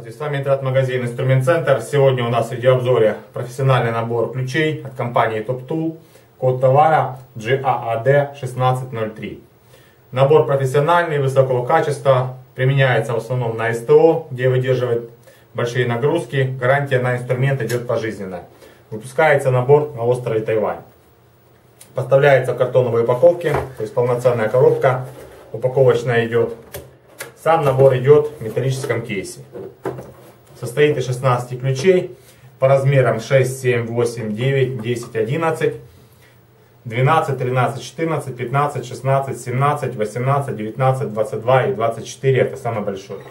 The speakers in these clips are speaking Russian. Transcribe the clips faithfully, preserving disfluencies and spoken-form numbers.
Здравствуйте, с вами интернет-магазин Инструмент Центр. Сегодня у нас в видеообзоре профессиональный набор ключей от компании Top Tool. Код товара джи а а дэ шестнадцать ноль три. Набор профессиональный, высокого качества, применяется в основном на эс тэ о, где выдерживает большие нагрузки. Гарантия на инструмент идет пожизненная. Выпускается набор на острове Тайвань. Поставляется в картоновой упаковке, то есть полноценная коробка, упаковочная идет. Сам набор идет в металлическом кейсе. Состоит из шестнадцати ключей по размерам шесть, семь, восемь, девять, десять, одиннадцать, двенадцать, тринадцать, четырнадцать, пятнадцать, шестнадцать, семнадцать, восемнадцать, девятнадцать, двадцать два и двадцать четыре. Это самый большой.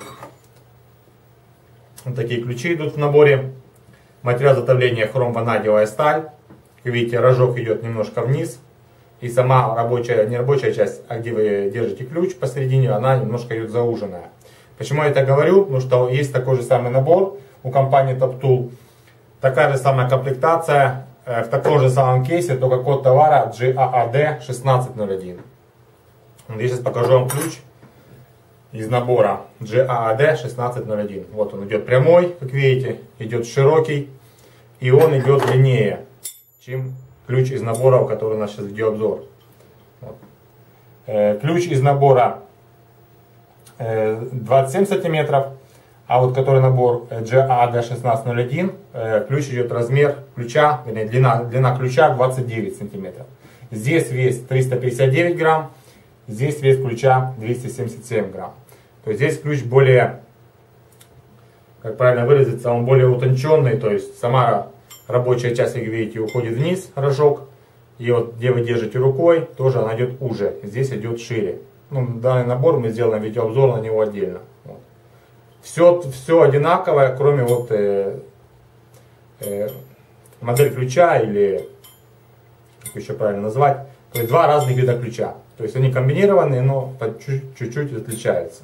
Вот такие ключи идут в наборе. Материал изготовления хром-ванадиевая сталь. Как видите, рожок идет немножко вниз. И сама рабочая, не рабочая часть, а где вы держите ключ посередине, она немножко идет зауженная. Почему я это говорю? Потому что есть такой же самый набор у компании Top Tool. Такая же самая комплектация в таком же самом кейсе, только код товара джи а а дэ шестнадцать ноль один. Я сейчас покажу вам ключ из набора джи а а дэ шестнадцать ноль один. Вот он идет прямой, как видите, идет широкий, и он идет длиннее, чем ключ из набора, который у нас сейчас видеообзор. Вот. Э, ключ из набора э, двадцать семь сантиметров, а вот который набор джи а а дэ шестнадцать ноль один, э, ключ идет размер ключа, вернее, длина, длина ключа двадцать девять сантиметров. Здесь вес триста пятьдесят девять грамм, здесь вес ключа двести семьдесят семь грамм. То есть здесь ключ более, как правильно выразиться, он более утонченный, то есть сама рабочая часть, как видите, уходит вниз, рожок. И вот где вы держите рукой, тоже она идет уже. Здесь идет шире. Ну, данный набор мы сделаем видеообзор на него отдельно. Вот. Все, все одинаковое, кроме вот э, э, модель ключа или, как еще правильно назвать, то есть два разных вида ключа. То есть они комбинированные, но чуть-чуть отличаются.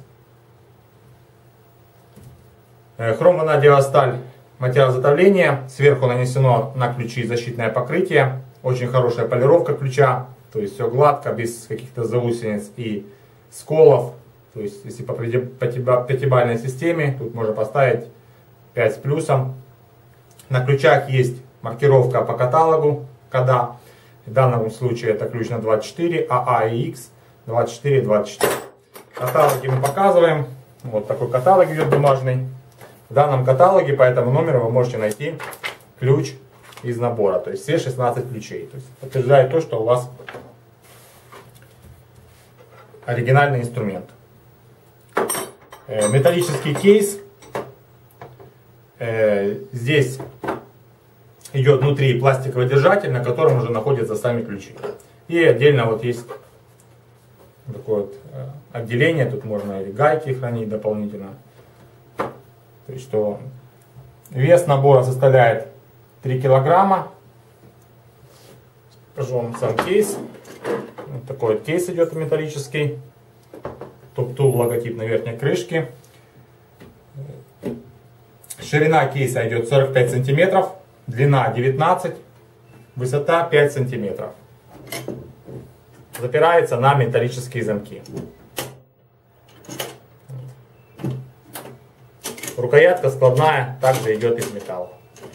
Э, хром-ванадиевая сталь. Материал изготовления. Сверху нанесено на ключи защитное покрытие. Очень хорошая полировка ключа. То есть все гладко, без каких-то заусениц и сколов. То есть если по пятибалльной системе, тут можно поставить пять с плюсом. На ключах есть маркировка по каталогу кода. В данном случае это ключ на двадцать четыре, а а и икс двадцать четыре двадцать четыре. Каталоги мы показываем. Вот такой каталог идет бумажный. В данном каталоге по этому номеру вы можете найти ключ из набора, то есть все шестнадцать ключей. То есть подтверждает то, что у вас оригинальный инструмент. Металлический кейс. Здесь идет внутри пластиковый держатель, на котором уже находятся сами ключи. И отдельно вот есть такое вот отделение, тут можно и гайки хранить дополнительно. То есть, что вес набора составляет три килограмма. Покажу вам сам кейс. Вот такой вот кейс идет металлический. Top Tool логотип на верхней крышке. Ширина кейса идет сорок пять сантиметров. Длина девятнадцать. Высота пять сантиметров. Запирается на металлические замки. Рукоятка складная, также идет из металла.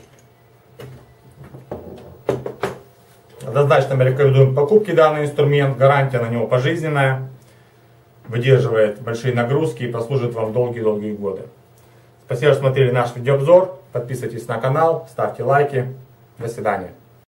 Однозначно рекомендуем покупки данный инструмент. Гарантия на него пожизненная. Выдерживает большие нагрузки и послужит вам долгие-долгие годы. Спасибо, что смотрели наш видеообзор. Подписывайтесь на канал, ставьте лайки. До свидания.